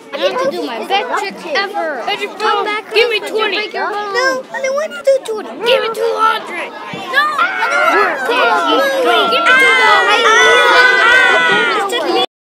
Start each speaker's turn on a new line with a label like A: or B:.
A: I have to do my best trick ever. Come back,
B: give me 20.
A: No, I don't want to do 20.
B: Give me 20.